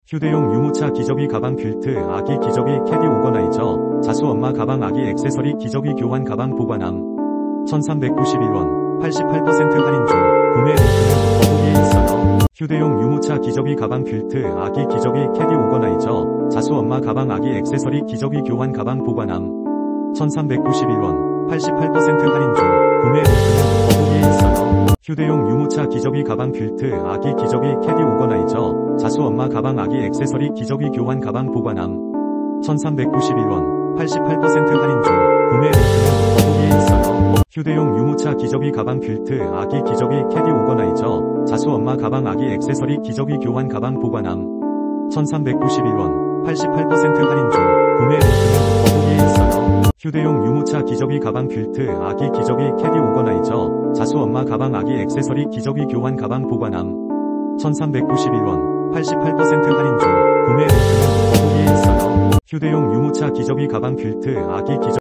휴대용 유모차 기저귀 가방 퀼트 아기 기저귀 캐디 오거나이저 자수 엄마 가방 아기 액세서리 기저귀 교환 가방 보관함 1391원 88% 할인 중 구매 링크는 더보기에 있어요. 휴대용 유모차 기저귀 가방 퀼트 아기 기저귀 캐디 오거나이저 자수 엄마 가방 아기 액세서리 기저귀 교환 가방 보관함 1391원 88% 할인 중 구매 링크는 더보기에 있어요. 휴대용 유모차 기저귀 가방 퀼트 아기 기저귀 캐디 오거나이저 자수 엄마 가방 아기 액세서리 기저귀 교환 가방 보관함 1391원 88% 할인 중 구매 링크는 더보기에 있어요. 휴대용 유모차 기저귀 가방 퀼트 아기 기저귀 캐디 오거나이저 자수 엄마 가방 아기 액세서리 기저귀 교환 가방 보관함 1391원 88% 할인 중 구매 링크는 더보기에 있어요. 휴대용 유모차 기저귀 가방 퀼트 아기 기저귀 캐디 오거나이저 자수 엄마 가방 아기 액세서리 기저귀 교환 가방 보관함 1391원 88% 할인 중 구매 링크는 더보기에 있어요. 휴대용 유모차 기저귀 가방 퀼트 아기 기저귀